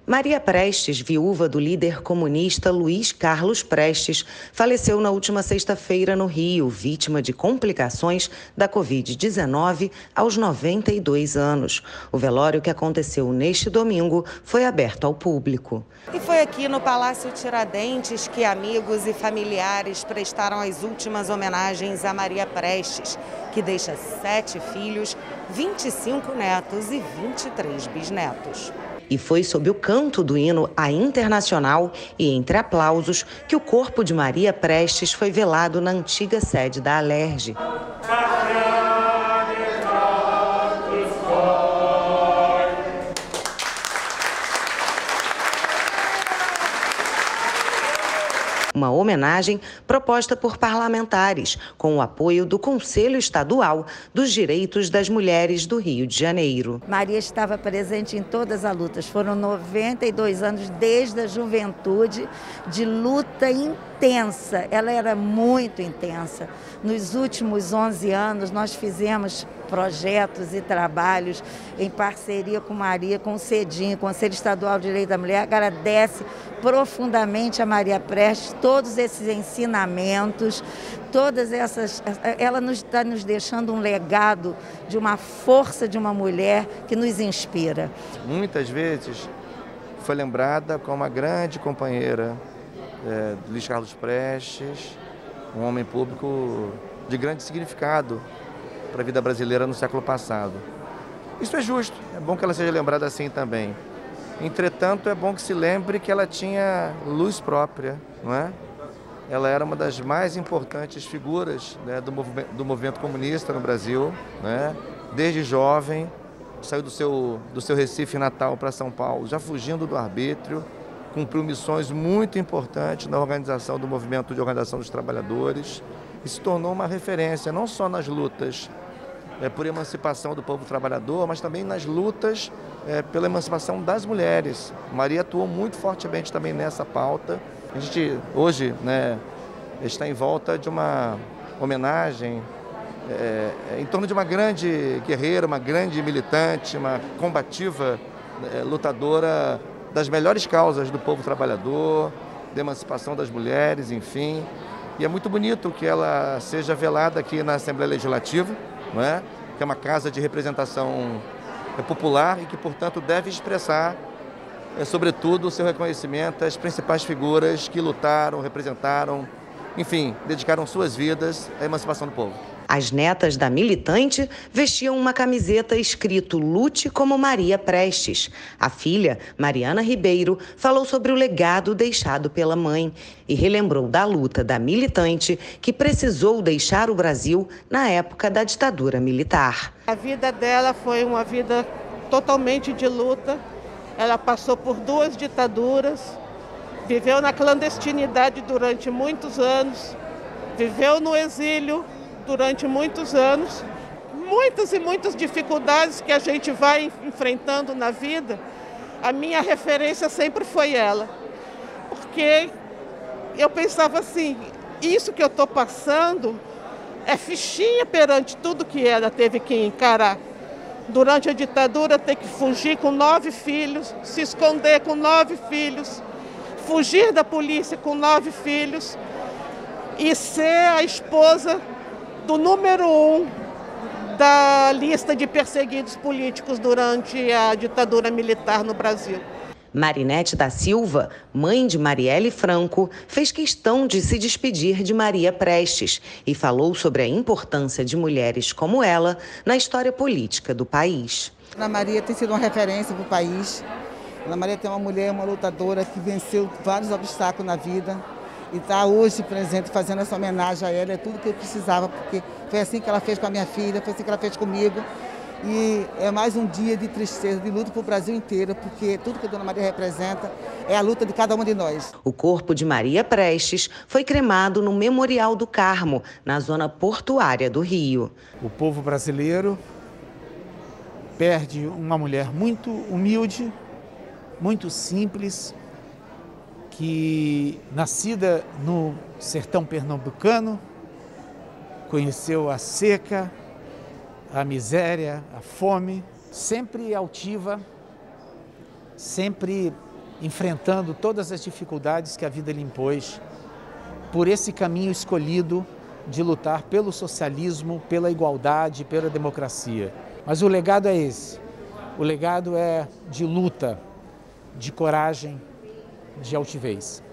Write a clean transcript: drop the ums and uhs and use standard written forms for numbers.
Maria Prestes, viúva do líder comunista Luiz Carlos Prestes, faleceu na última sexta-feira no Rio, vítima de complicações da Covid-19 aos 92 anos. O velório, que aconteceu neste domingo, foi aberto ao público. E foi aqui no Palácio Tiradentes que amigos e familiares prestaram as últimas homenagens a Maria Prestes, que deixa 7 filhos, 25 netos e 23 bisnetos. E foi sob o canto do hino à Internacional e entre aplausos que o corpo de Maria Prestes foi velado na antiga sede da Alerj. Uma homenagem proposta por parlamentares, com o apoio do Conselho Estadual dos Direitos das Mulheres do Rio de Janeiro. Maria estava presente em todas as lutas. Foram 92 anos desde a juventude de luta intensa. Ela era muito intensa. Nos últimos 11 anos, nós fizemos projetos e trabalhos em parceria com Maria, com o CEDIM, Conselho Estadual de Direito da Mulher. Agradece profundamente a Maria Prestes todos esses ensinamentos, todas essas. Ela está nos deixando um legado de uma força de uma mulher que nos inspira. Muitas vezes foi lembrada como uma grande companheira de Luiz Carlos Prestes, um homem público de grande significado para a vida brasileira no século passado. Isso é justo, é bom que ela seja lembrada assim também. Entretanto, é bom que se lembre que ela tinha luz própria, não é? Ela era uma das mais importantes figuras, né, do movimento comunista no Brasil, né? Desde jovem, saiu do seu Recife natal para São Paulo, já fugindo do arbítrio, cumpriu missões muito importantes na organização do movimento de organização dos trabalhadores e se tornou uma referência não só nas lutas por emancipação do povo trabalhador, mas também nas lutas pela emancipação das mulheres. Maria atuou muito fortemente também nessa pauta. A gente hoje, né, está em volta de uma homenagem em torno de uma grande guerreira, uma grande militante, uma combativa lutadora das melhores causas do povo trabalhador, da emancipação das mulheres, enfim. E é muito bonito que ela seja velada aqui na Assembleia Legislativa, não é? Que é uma casa de representação popular e que, portanto, deve expressar, sobretudo, o seu reconhecimento às principais figuras que lutaram, representaram, enfim, dedicaram suas vidas à emancipação do povo. As netas da militante vestiam uma camiseta escrito "Lute como Maria Prestes". A filha, Mariana Ribeiro, falou sobre o legado deixado pela mãe e relembrou da luta da militante que precisou deixar o Brasil na época da ditadura militar. A vida dela foi uma vida totalmente de luta. Ela passou por 2 ditaduras, viveu na clandestinidade durante muitos anos, viveu no exílio durante muitos anos, muitas e muitas dificuldades que a gente vai enfrentando na vida. A minha referência sempre foi ela, porque eu pensava assim, isso que eu estou passando é fichinha perante tudo que ela teve que encarar. Durante a ditadura, ter que fugir com 9 filhos, se esconder com 9 filhos, fugir da polícia com 9 filhos e ser a esposa do número 1 da lista de perseguidos políticos durante a ditadura militar no Brasil. Marinete da Silva, mãe de Marielle Franco, fez questão de se despedir de Maria Prestes e falou sobre a importância de mulheres como ela na história política do país. Ana Maria tem sido uma referência para o país. Ana Maria é uma mulher, uma lutadora que venceu vários obstáculos na vida. E está hoje presente fazendo essa homenagem a ela, é tudo que eu precisava, porque foi assim que ela fez com a minha filha, foi assim que ela fez comigo. E é mais um dia de tristeza, de luta para o Brasil inteiro, porque tudo que a Dona Maria representa é a luta de cada uma de nós. O corpo de Maria Prestes foi cremado no Memorial do Carmo, na zona portuária do Rio. O povo brasileiro perde uma mulher muito humilde, muito simples, que, nascida no sertão pernambucano, conheceu a seca, a miséria, a fome, sempre altiva, sempre enfrentando todas as dificuldades que a vida lhe impôs, por esse caminho escolhido de lutar pelo socialismo, pela igualdade, pela democracia. Mas o legado é esse, o legado é de luta, de coragem, de altivez.